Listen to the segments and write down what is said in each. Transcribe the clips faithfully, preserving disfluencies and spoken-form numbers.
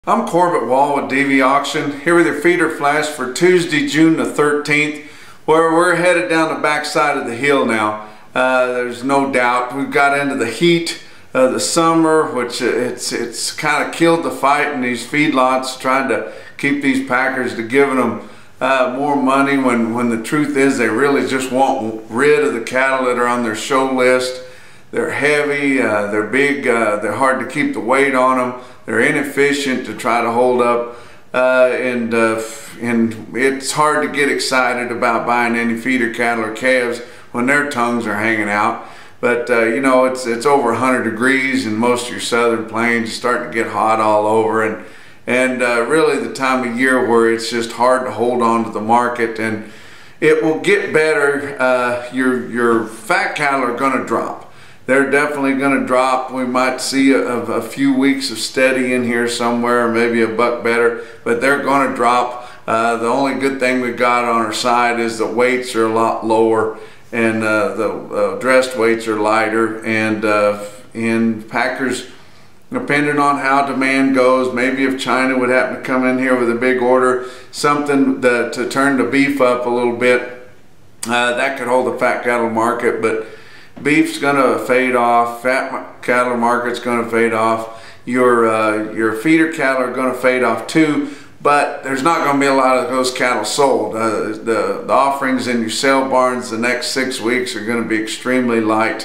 I'm Corbett Wall with D V Auction, here with your feeder flash for Tuesday, June the thirteenth, where we're headed down the back side of the hill now. Uh, there's no doubt. We've got into the heat of the summer, which it's it's kind of killed the fight in these feedlots, trying to keep these packers to giving them uh, more money when, when the truth is they really just want rid of the cattle that are on their show list. They're heavy, uh, they're big, uh, they're hard to keep the weight on them. They're inefficient to try to hold up, uh, and uh, and it's hard to get excited about buying any feeder cattle or calves when their tongues are hanging out. But uh, you know, it's it's over one hundred degrees in most of your southern plains. It's starting to get hot all over, and and uh, really the time of year where it's just hard to hold on to the market. And it will get better. Uh, your your fat cattle are going to drop. They're definitely going to drop. We might see a, a few weeks of steady in here somewhere, maybe a buck better, but they're going to drop. Uh, the only good thing we've got on our side is the weights are a lot lower, and uh, the uh, dressed weights are lighter. And uh, in packers, depending on how demand goes, maybe if China would happen to come in here with a big order, something that, to turn the beef up a little bit, uh, that could hold the fat cattle market. But beef's going to fade off. Fat cattle market's going to fade off. Your uh, your feeder cattle are going to fade off too. But there's not going to be a lot of those cattle sold. Uh, the the offerings in your sale barns the next six weeks are going to be extremely light.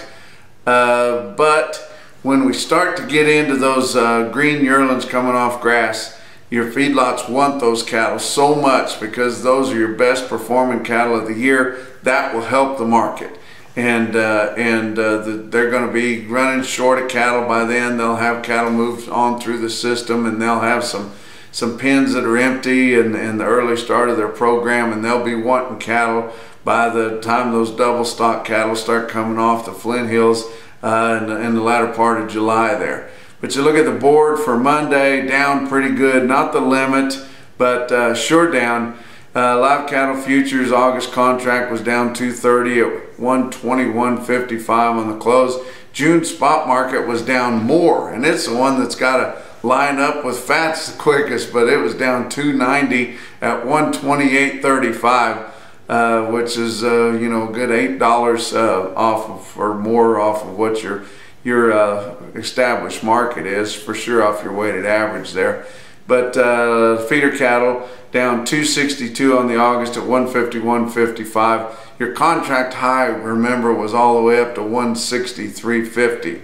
Uh, but when we start to get into those uh, green yearlings coming off grass, your feedlots want those cattle so much because those are your best performing cattle of the year. That will help the market. And uh, and uh, the, they're going to be running short of cattle by then. They'll have cattle moved on through the system, and they'll have some some pens that are empty in, in the early start of their program, and they'll be wanting cattle by the time those double stock cattle start coming off the Flint Hills uh, in, the, in the latter part of July there. But you look at the board for Monday, down pretty good, not the limit, but uh, sure down. Uh, live cattle futures August contract was down two thirty at one twenty-one fifty-five on the close. June spot market was down more, and it's the one that's got to line up with fats the quickest, but it was down two ninety at one twenty-eight thirty-five, uh, which is uh, you know, a good eight dollars uh, off of, or more off of what your your uh, established market is, for sure, off your weighted average there. But uh, feeder cattle down two sixty-two on the August at one fifty-one fifty-five. Your contract high, remember, was all the way up to one sixty-three fifty.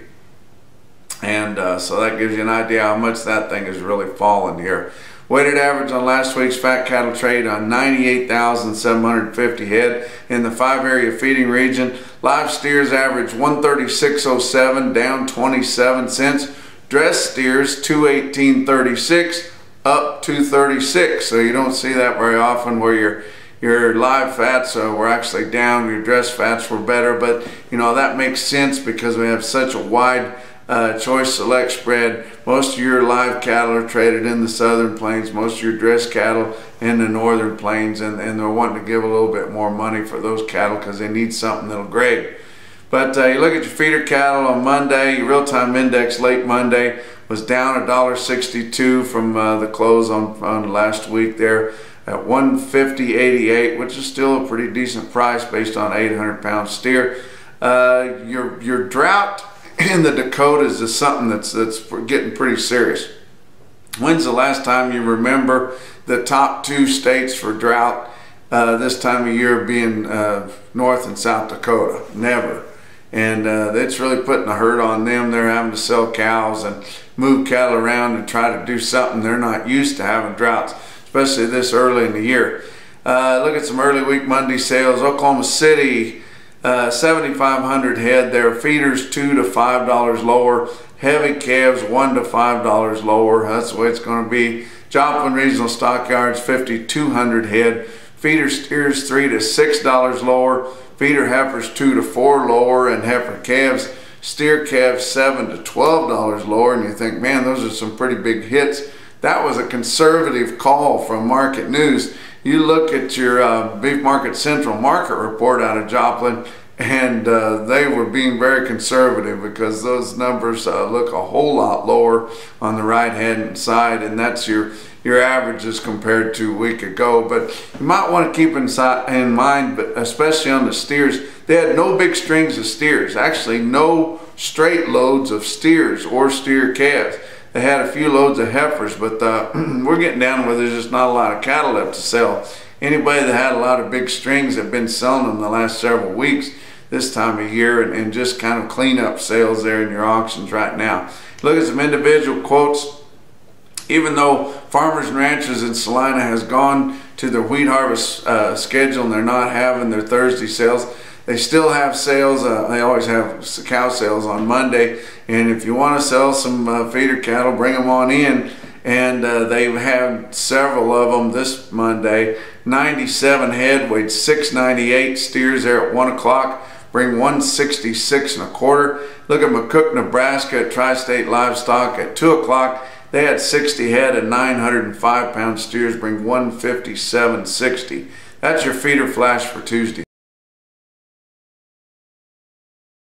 And uh, so that gives you an idea how much that thing has really fallen here. Weighted average on last week's fat cattle trade on ninety-eight thousand seven hundred fifty head in the five area feeding region. Live steers average one thirty-six oh seven, down twenty-seven cents. Dressed steers two eighteen thirty-six, up two thirty-six. So you don't see that very often, where your your live fats uh, were actually down, your dressed fats were better. But you know, that makes sense because we have such a wide uh, choice select spread. Most of your live cattle are traded in the southern plains, most of your dressed cattle in the northern plains, and, and they're wanting to give a little bit more money for those cattle because they need something that'll grade. But uh, you look at your feeder cattle on Monday, your real-time index late Monday was down a dollar sixty-two from uh, the close on, on last week there at one fifty eighty-eight, which is still a pretty decent price based on eight hundred pound steer. Uh, your your drought in the Dakotas is something that's that's getting pretty serious. When's the last time you remember the top two states for drought uh, this time of year being uh, North and South Dakota? Never. And uh, it's really putting a hurt on them. They're having to sell cows and move cattle around and try to do something. They're not used to having droughts, especially this early in the year. Uh, look at some early week Monday sales. Oklahoma City, uh, seventy-five hundred head there. Feeders two to five dollars lower. Heavy calves one to five dollars lower. That's the way it's going to be. Joplin Regional Stockyards fifty-two hundred head. Feeder steers three to six dollars lower. Feeder heifers two to four lower, and heifer calves, steer calves seven to twelve dollars lower. And you think, man, those are some pretty big hits. That was a conservative call from Market News. You look at your uh, Beef Market Central market report out of Joplin, and uh, they were being very conservative because those numbers uh, look a whole lot lower on the right hand side, and that's your your averages compared to a week ago. But you might want to keep inside, in mind, but especially on the steers, they had no big strings of steers, actually no straight loads of steers or steer calves. They had a few loads of heifers, but uh, we're getting down where there's just not a lot of cattle left to sell. Anybody that had a lot of big strings have been selling them the last several weeks this time of year, and, and just kind of clean up sales there in your auctions right now. Look at some individual quotes. Even though Farmers and Ranchers in Salina has gone to their wheat harvest uh, schedule and they're not having their Thursday sales, they still have sales. Uh, they always have cow sales on Monday, and if you want to sell some uh, feeder cattle, bring them on in. And uh, they've had several of them this Monday. ninety-seven head, weighed six ninety-eight. Steers there at one o'clock, bring one sixty-six and a quarter. Look at McCook, Nebraska at Tri-State Livestock at two o'clock. They had sixty head and nine hundred five pound steers, bring one fifty-seven sixty. That's your feeder flash for Tuesday.